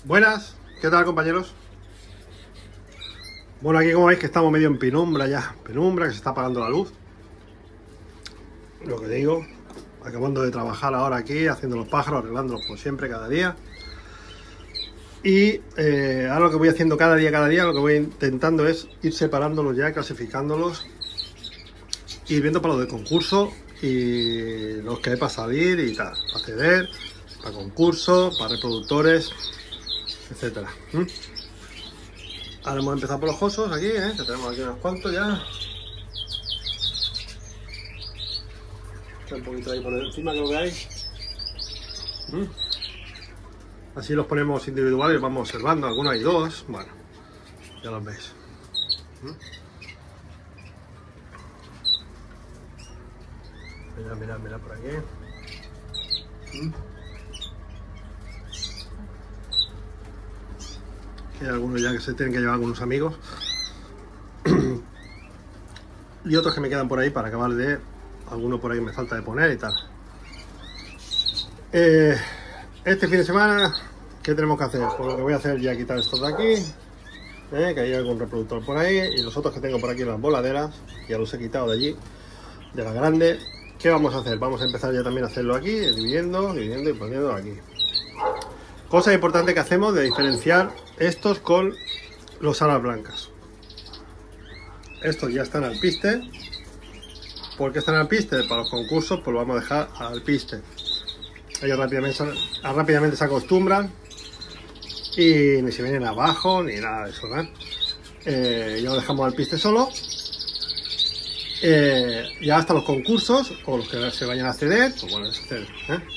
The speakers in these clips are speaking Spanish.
Buenas, ¿qué tal, compañeros? Bueno, aquí como veis que estamos medio en penumbra ya, penumbra, que se está apagando la luz. Lo que digo, acabando de trabajar ahora aquí, haciendo los pájaros, arreglándolos por siempre, cada día. Y ahora lo que voy haciendo cada día, lo que voy intentando es ir separándolos ya, clasificándolos, ir viendo para los de concurso y los que hay para salir y tal, para ceder, para concurso, para reproductores, etcétera. Ahora hemos empezado por los osos aquí, que tenemos aquí unos cuantos ya. Un poquito ahí por encima que lo veáis. Así los ponemos individuales, vamos observando, algunos hay dos, bueno, ya los veis. Mira por aquí. Hay algunos ya que se tienen que llevar con unos amigos. Y otros que me quedan por ahí para acabar de... Alguno por ahí me falta de poner y tal. Este fin de semana, ¿qué tenemos que hacer? Pues lo que voy a hacer ya quitar estos de aquí, que hay algún reproductor por ahí, y los otros que tengo por aquí, las voladeras, ya los he quitado de allí, de la grande. ¿Qué vamos a hacer? Vamos a empezar ya también a hacerlo aquí, dividiendo y poniendo aquí. Cosa importante que hacemos de diferenciar estos con los alas blancas. Estos ya están al piste. ¿Por qué están al piste? Para los concursos, pues lo vamos a dejar al piste. Ellos rápidamente se acostumbran y ni se vienen abajo ni nada de eso, ¿no? Ya lo dejamos al piste solo. Ya hasta los concursos o los que se vayan a ceder, pues bueno, es ceder,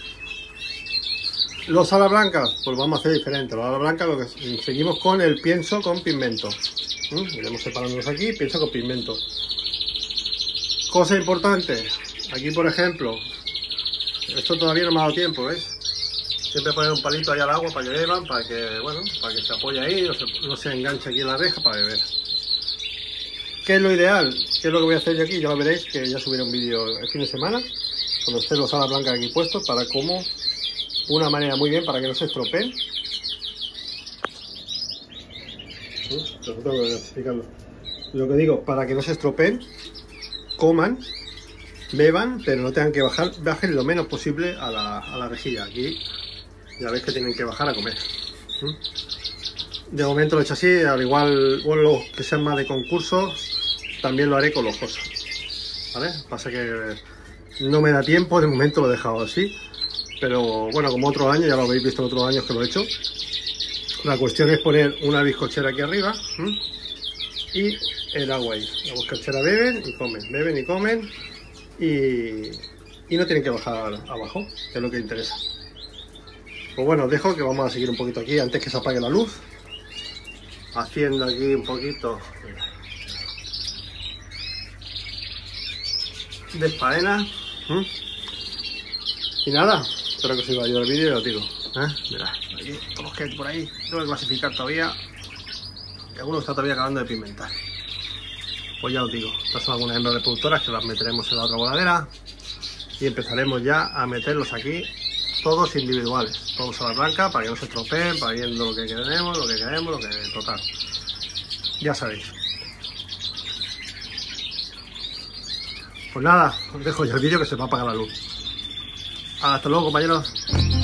Los alas blancas, pues vamos a hacer diferente. Los alas blancas lo que seguimos con el pienso con pigmento. Iremos separándolos aquí, pienso con pigmento. Cosa importante, aquí por ejemplo, esto todavía no me ha dado tiempo, ¿veis? Siempre poner un palito ahí al agua para que beban, para que, bueno, para que se apoye ahí, no se enganche aquí en la reja para beber. ¿Qué es lo ideal? ¿Qué es lo que voy a hacer yo aquí? Ya lo veréis, que ya subiré un vídeo el fin de semana, cuando estén los alas blancas aquí puestos, para cómo, una manera muy bien para que no se estropeen. Lo que digo, para que no se estropeen, coman, beban, pero no tengan que bajen lo menos posible a la rejilla. Aquí ya veis que tienen que bajar a comer. De momento lo he hecho así, al igual, bueno, los que sean más de concurso, también lo haré con los osos, ¿vale? Pasa que no me da tiempo, de momento lo he dejado así, pero bueno, como otros años, ya lo habéis visto en otros años que lo he hecho. La cuestión es poner una bizcochera aquí arriba y el agua ahí. La bizcochera beben y comen y no tienen que bajar abajo, que es lo que interesa. Pues bueno, os dejo que vamos a seguir un poquito aquí antes que se apague la luz, haciendo aquí un poquito de faena. Y nada, espero que os haya ayudado el vídeo y os digo, mirad, aquí todos los que hay por ahí, tengo que clasificar todavía, y algunos está todavía acabando de pigmentar. Pues ya os digo, estas son algunas hembras reproductoras que las meteremos en la otra voladera y empezaremos ya a meterlos aquí, todos individuales, todos a la blanca, para que no se estropeen, para ir viendo lo que queremos, lo que total. Ya sabéis. Pues nada, os dejo ya el vídeo que se va a apagar la luz. Hasta luego, compañeros.